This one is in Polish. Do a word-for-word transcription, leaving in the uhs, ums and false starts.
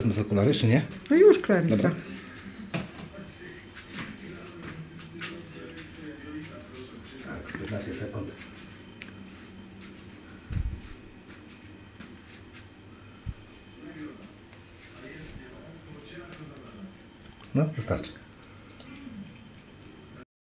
wezmę z okulary, czy nie? No już, Klarysa. Dobra. Tak, z piętnaście sekund. No, wystarczy.